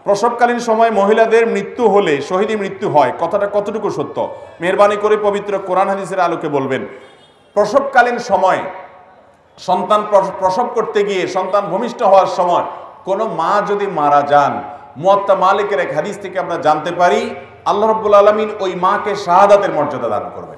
প্রসবকালীন সময় মহিলাদের মৃত্যু হলে শহীদী মৃত্যু হয়, কথাটা কতটুকু সত্য? মেহেরবানি করে পবিত্র কোরআন হাদিসের আলোকে বলবেন। প্রসবকালীন সময় সন্তান প্রসব করতে গিয়ে সন্তান ভূমিষ্ঠ হওয়ার সময় কোনো মা যদি মারা যান, মুয়াত্তা মালিকের এক হাদিস থেকে আমরা জানতে পারি আল্লাহ রাব্বুল আলামিন ওই মাকে শাহাদাতের মর্যাদা দান করবেন।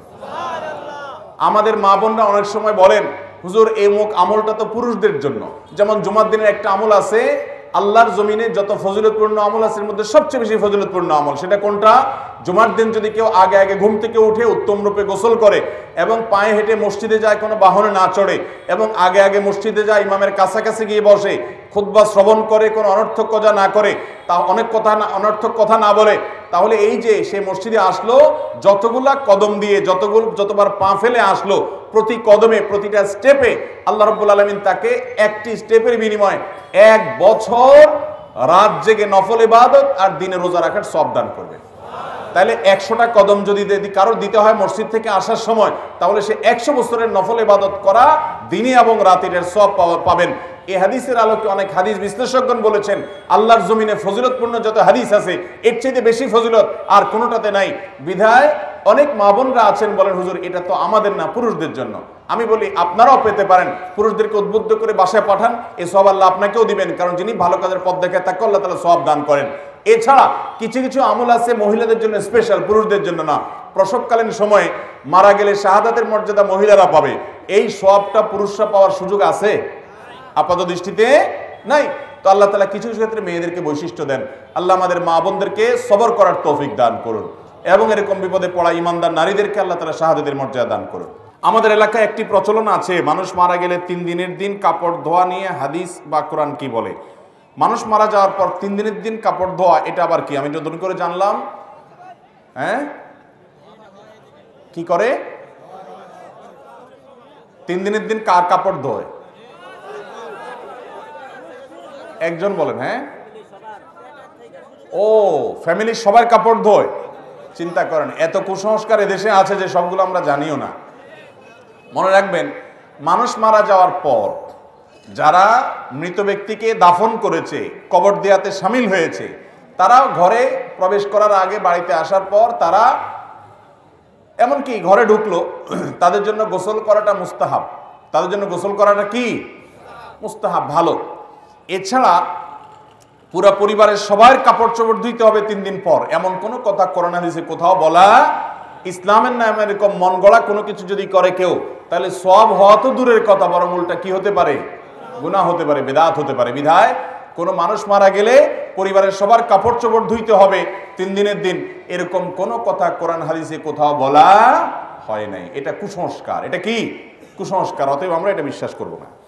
আমাদের মা বোনরা অনেক সময় বলেন, হুজুর এই আমলটা তো পুরুষদের জন্য। যেমন জুমার দিনের একটা আমল আছে, আল্লাহর জমিনে যত ফজিলতপূর্ণ আমল আছে এর মধ্যে সবচেয়ে বেশি ফজিলতপূর্ণ আমল সেটা কোনটা? জুমার দিন যদি কেউ আগে আগে ঘুম থেকে উঠে উত্তম রূপে গোসল করে এবং পায়ে হেঁটে মসজিদে যায়, কোনো বাহনে না চড়ে, এবং আগে আগে মসজিদে যায়, ইমামের কাছাকাছি গিয়ে বসে, খুতবা শ্রবণ করে, কোনো অনর্থক কথা না করে, তা অনর্থক কথা না বলে, তাহলে এই যে সে মসজিদে আসলো, যতগুলা কদম দিয়ে যতবার পা ফেলে আসলো, প্রতি কদমে প্রতিটা স্টেপে আল্লাহ রাব্বুল আলামিন তাকে একটি স্টেপের বিনিময়ে 1 বছর রাত জেগে নফল ইবাদত আর দিনে রোজা রাখার সওয়াব দান করবে। তাহলে 100টা কদম যদি কারোর দিতে হয় মসজিদ থেকে আসার সময়, তাহলে সে 100 বছরের নফল ইবাদত করা দিনে এবং রাতের সওয়াব পাবেন। এই হাদিসের আলোকে অনেক হাদিস বিশ্লেষকগণ বলেছেন আল্লাহর জমিনে ফজিলতপূর্ণ যত হাদিস আছে এর চেয়ে বেশি ফজিলত আর কোনোটাতে নাই। বিধায় অনেক মা বোনরা আছেন বলেন, হুজুর এটা তো আমাদের না, পুরুষদের জন্য। আমি বলি আপনারাও পেতে পারেন, পুরুষদেরকে উদ্বুদ্ধ করে বাসায় পাঠান, এই সওয়াব আল্লাহ আপনাকেও দিবেন, কারণ যিনি ভালো কাজের পথ দেখায় তাকে আল্লাহ তাআলা সওয়াব দান করেন। এছাড়া কিছু কিছু আমল আছে মহিলাদের জন্য স্পেশাল, পুরুষদের জন্য না। প্রসবকালীন সময়ে মারা গেলে শাহাদাতের মর্যাদা মহিলারা পাবে, এই সওয়াবটা পুরুষরা পাওয়ার সুযোগ আছে? আপাত দৃষ্টিতে নাই। তো আল্লাহ তাআলা কিছু কিছু ক্ষেত্রে মেয়েদেরকে বৈশিষ্ট্য দেন। আল্লাহ আমাদের মা বোনদেরকে সবর করার তৌফিক দান করুন, এবং এরকম বিপদে পড়া ইমানদার নারীদেরকে আল্লাহ তাআলা শাহাদাতের মর্যাদা দান করুন। আমাদের এলাকায় একটি প্রচলন আছে, মানুষ মারা গেলে 3 দিনের দিন কাপড় ধোয়া নিয়ে হাদিস বা কোরআন কি বলে? মানুষ মারা যাওয়ার পর 3 দিনের দিন কাপড় ধোয়া, এটা আবার কি? আমি নতুন করে জানলাম। হ্যাঁ, কি করে? 3 দিনের দিন কার কাপড় ধোয়? একজন বলেন। হ্যাঁ, ও ফ্যামিলির সবার কাপড় ধোয়। চিন্তা করেন, এত কুসংস্কার এদেশে আছে যে সবগুলো আমরা জানিও না। মনে রাখবেন, মানুষ মারা যাওয়ার পর যারা মৃত ব্যক্তিকে দাফন করেছে, কবর দেয়াতে শামিল হয়েছে, তারা ঘরে প্রবেশ করার আগে, বাড়িতে আসার পর তারা এমনকি ঘরে ঢুকলো, তাদের জন্য গোসল করাটা মুস্তাহাব। তাদের জন্য গোসল করাটা কি? মুস্তাহাব, ভালো। এছাড়া পুরো পরিবারের সবার কাপড় চোপড় ধুইতে হবে 3 দিন পর, এমন কোনো কথা কোরআন হাদিসে কোথাও বলা। ইসলামের নামে এরকম মন গড়া কোনো কিছু যদি করে কেউ, তাহলে সওয়াব হওয়া তো দূরের কথা, বরং উল্টা কি হতে পারে? গুনাহ হতে পারে, বিদআত হতে পারে। বিধায় কোনো মানুষ মারা গেলে পরিবারের সবার কাপড় চোপড় ধুইতে হবে 3 দিনের দিন, এরকম কোনো কথা কোরআন হাদিসে কোথাও বলা হয় নাই। এটা কুসংস্কার। এটা কি? কুসংস্কার। অতএব আমরা এটা বিশ্বাস করব না।